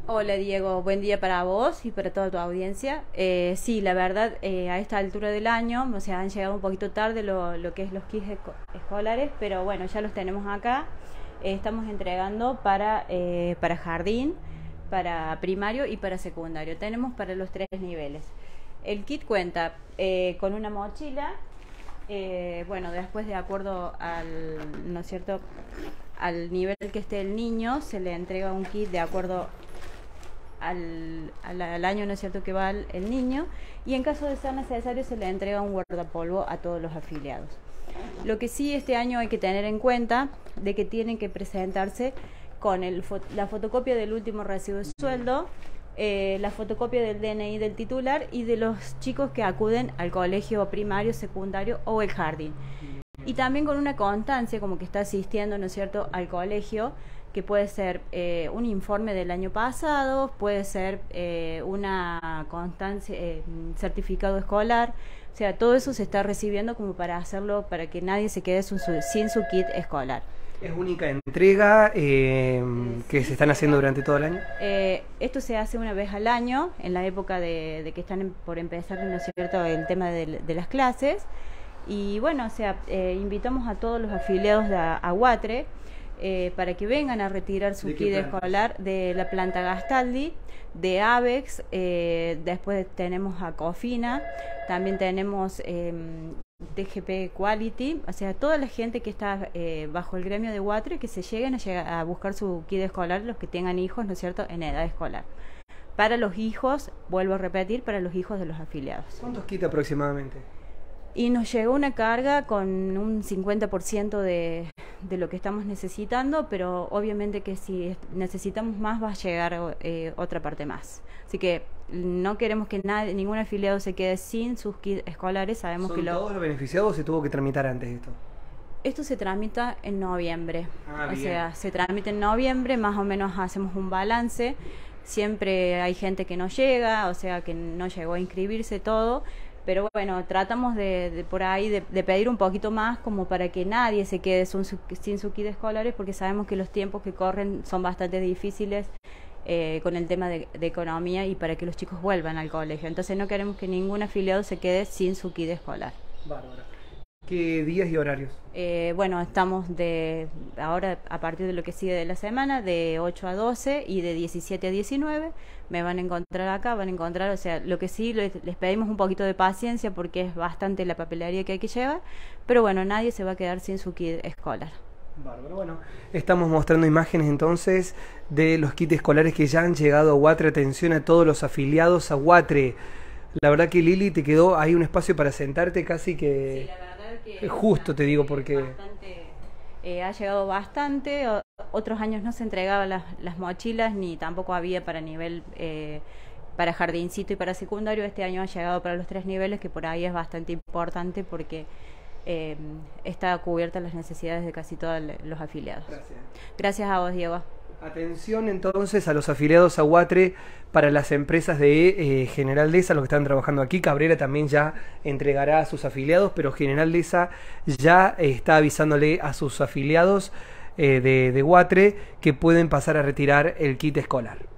Hola Diego, buen día para vos y para toda tu audiencia. Sí, la verdad, a esta altura del año, o sea, han llegado un poquito tarde lo que es los kits escolares, pero bueno, ya los tenemos acá. Estamos entregando para jardín, para primario y para secundario. Tenemos para los tres niveles. El kit cuenta con una mochila, bueno, después de acuerdo al, ¿no es cierto?, al nivel que esté el niño, se le entrega un kit de acuerdo al año, ¿no es cierto?, que va el niño, y en caso de ser necesario se le entrega un guardapolvo a todos los afiliados. Lo que sí este año hay que tener en cuenta de que tienen que presentarse con la fotocopia del último recibo de sueldo, la fotocopia del DNI del titular y de los chicos que acuden al colegio primario, secundario o el jardín. Y también con una constancia como que está asistiendo, ¿no es cierto?, al colegio, que puede ser un informe del año pasado, puede ser una constancia, certificado escolar. O sea, todo eso se está recibiendo como para hacerlo, para que nadie se quede sin su kit escolar. ¿Es única entrega que se están haciendo durante todo el año? Esto se hace una vez al año, en la época de que están por empezar, ¿no es cierto?, el tema de las clases. Y bueno, o sea, invitamos a todos los afiliados a UATRE para que vengan a retirar su kit escolar de la planta Gastaldi, de ABEX, después tenemos a COFINA, también tenemos TGP Quality, o sea, toda la gente que está bajo el gremio de UATRE, que se lleguen a buscar su kit escolar, los que tengan hijos, ¿no es cierto?, en edad escolar. Para los hijos, vuelvo a repetir, para los hijos de los afiliados. ¿Cuántos kits aproximadamente? Y nos llegó una carga con un 50% de lo que estamos necesitando, pero obviamente que si necesitamos más va a llegar otra parte más. Así que no queremos que ningún afiliado se quede sin sus kits escolares. Sabemos que ¿Todos los beneficiados o se tuvo que tramitar antes esto? Esto se tramita en noviembre. Bien. O sea, se tramita en noviembre, más o menos hacemos un balance. Siempre hay gente que no llega, o sea, que no llegó a inscribirse todo. Pero bueno, tratamos por ahí de pedir un poquito más como para que nadie se quede sin su kit escolares, porque sabemos que los tiempos que corren son bastante difíciles con el tema de economía y para que los chicos vuelvan al colegio. Entonces no queremos que ningún afiliado se quede sin su kit escolar. Bárbara. ¿Qué días y horarios? Bueno, estamos ahora a partir de lo que sigue de la semana, de 8 a 12 y de 17 a 19. Me van a encontrar acá, van a encontrar, o sea, lo que sí les pedimos un poquito de paciencia porque es bastante la papelería que hay que llevar, pero bueno, nadie se va a quedar sin su kit escolar. Bárbaro. Bueno, estamos mostrando imágenes entonces de los kits escolares que ya han llegado a UATRE. Atención a todos los afiliados a UATRE. La verdad que Lili, te quedó ahí un espacio para sentarte casi que... Sí, la verdad que justo, te digo, porque... ha llegado bastante. Otros años no se entregaban las mochilas, ni tampoco había para nivel, para jardincito y para secundario. Este año ha llegado para los tres niveles, que por ahí es bastante importante porque está cubierta las necesidades de casi todos los afiliados. Gracias. Gracias a vos, Diego. Atención entonces a los afiliados a UATRE para las empresas de General Deza, los que están trabajando aquí. Cabrera también ya entregará a sus afiliados, pero General Deza ya está avisándole a sus afiliados de UATRE que pueden pasar a retirar el kit escolar.